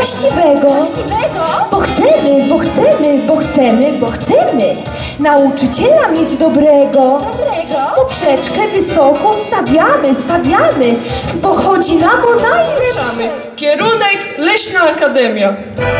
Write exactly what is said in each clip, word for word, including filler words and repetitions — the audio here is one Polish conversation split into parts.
właściwego. Właściwego? Bo chcemy, bo chcemy, bo chcemy, bo chcemy nauczyciela mieć dobrego. Dobrego? Poprzeczkę wysoko stawiamy, stawiamy, bo chodzi nam o najlepsze. Kierunek Leśna Akademia.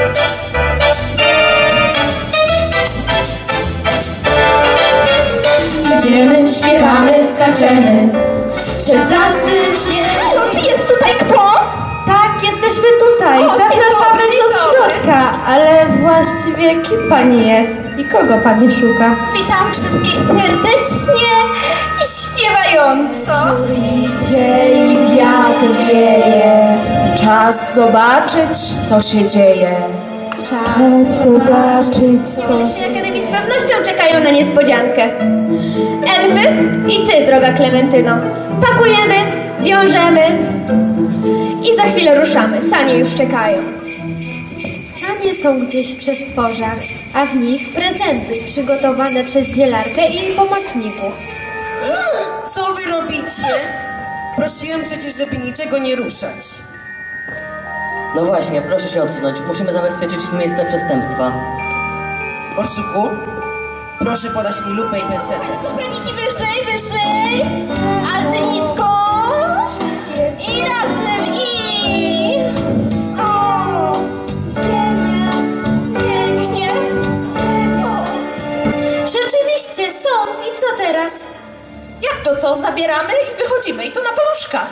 Idziemy, śpiewamy, skaczemy przez zasy śnieg. Halo, czy jest tutaj kto? Tak, jesteśmy tutaj. O, dzień Zapraszamy dobry, dzień do środka. Ale właściwie kim pani jest i kogo pani szuka? Witam wszystkich serdecznie i śpiewająco. Idzie i wiatr wieje. Czas zobaczyć, co się dzieje. Czas zobaczyć, co Uczniowie Akademii z pewnością czekają na niespodziankę. Elfy i ty, droga Klementyno. Pakujemy, wiążemy i za chwilę ruszamy. Sanie już czekają. Sanie są gdzieś w przestworzach, a w nich prezenty przygotowane przez zielarkę i pomocników. Co wy robicie? Prosiłem przecież, żeby niczego nie ruszać. No właśnie, proszę się odsunąć. Musimy zabezpieczyć miejsce przestępstwa. Borsuku, proszę podać mi lupę i pensetę. Sopranici wyżej, wyżej, alty nisko i razem i... O, ziemia, pięknie, ziemia. Rzeczywiście są. I co teraz? Jak to co? Zabieramy i wychodzimy i to na paluszkach.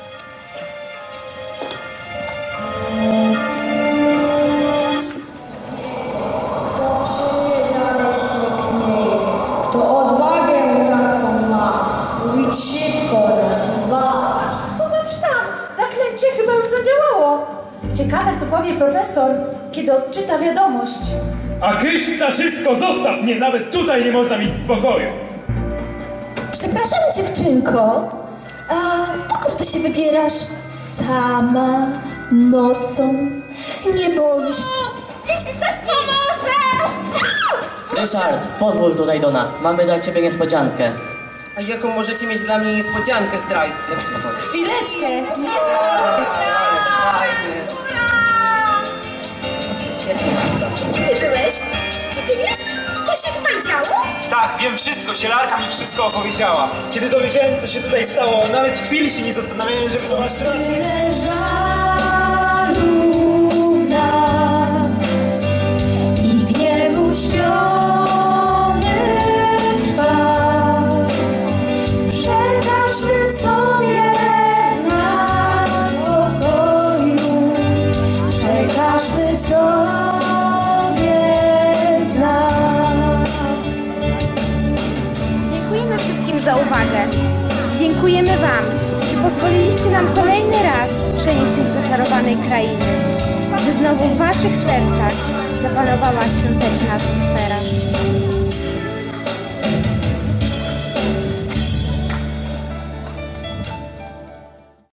Kto odwagę taką ma, mówić szybko raz dwa. Popatrz tam, zaklęcie chyba już zadziałało. Ciekawe, co powie profesor, kiedy odczyta wiadomość. A kyś na wszystko, zostaw mnie, nawet tutaj nie można mieć spokoju. Przepraszam, dziewczynko, a dokąd ty się wybierasz? Sama, nocą, nie boisz się? Ktoś pomoże! Ryszard, pozwól tutaj do nas. Mamy dla ciebie niespodziankę. A jaką możecie mieć dla mnie niespodziankę, zdrajcy? Chwileczkę. Gdzie ty byłeś? Co ty wiesz? Co się tutaj działo? Tak, wiem wszystko, zielarka mi wszystko opowiedziała. Kiedy dowiedziałem, co się tutaj stało, nawet chwili się nie zastanawiałem, żeby to masz rację. Tyle żalu w nas i gniewu śpiony trwa. Przekażmy sobie znak pokoju. Przekażmy sobie znak. Dziękujemy wszystkim za uwagę. Dziękujemy Wam, że pozwoliliście nam kolejny raz przenieść się do zaczarowanej krainy, że znowu w Waszych sercach zapanowała świąteczna atmosfera.